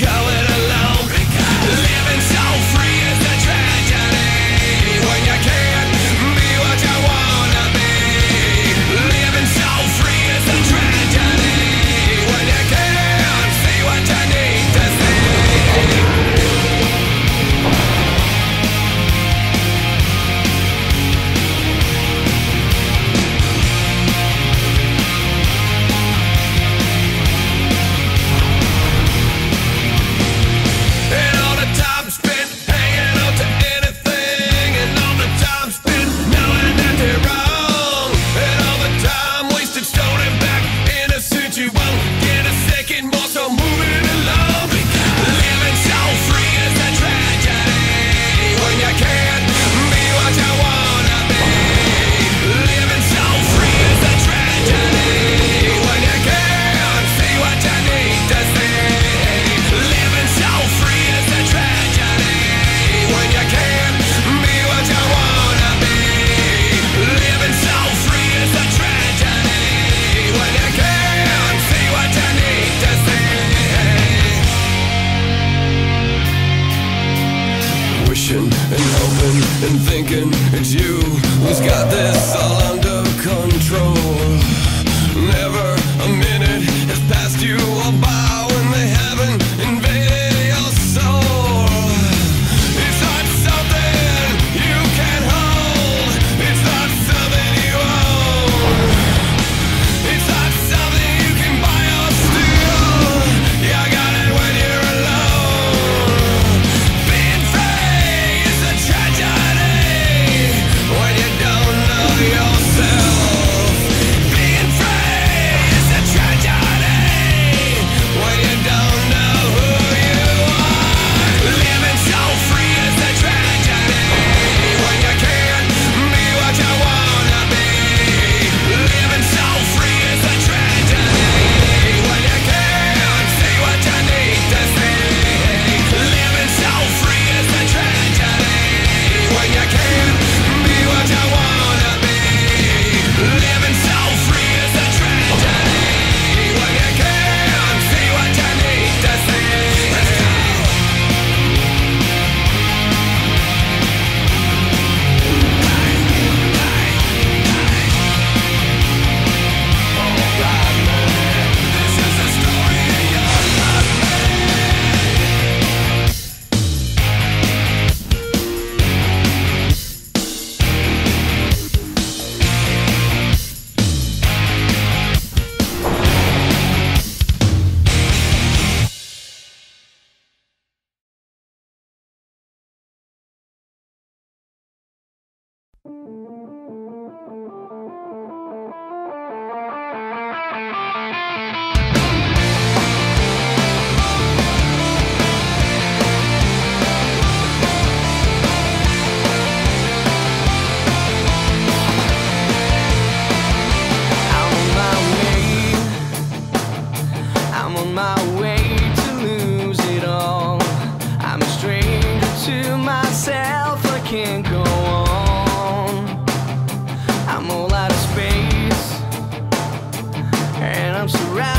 going alone. Living so free is a tragedy when you can't be what you wanna be. Living so free is a tragedy when you can't see what you need to see. And all the time spent hanging on to anything, and all the time spent knowing that they're wrong, and all the time wasted stolen back innocent. You won't get a second more, so moving along. Living so free is a tragedy when you can't be what you wanna be. Living so free is a tragedy when you can't see what you need to see. Living so free is a tragedy when you can't be what you wanna be. Living so free is a tragedy when you can't see what you need to see. Wishing and hoping and thinking it's you who's got this all under control. Never a minute has passed you all by when they haven't invaded your soul. It's not something you can hold. It's not something you own. It's not something you can buy or steal. You got it when you're alone. Being free is a tragedy when you don't know yourself. Being free is a tragedy when you don't know who you are. Living so free is a tragedy when you can't be what you wanna be. Living so free is a tragedy when you can't see what you need to see. Living so free is a tragedy when you can't be what you wanna be. Living so free is a tragedy when you can't see what you need to see. Let's go. This is the story of your life, I'm on my way to lose it all. I'm a stranger to myself, I can't go on. I'm all out of space, and I'm surrounded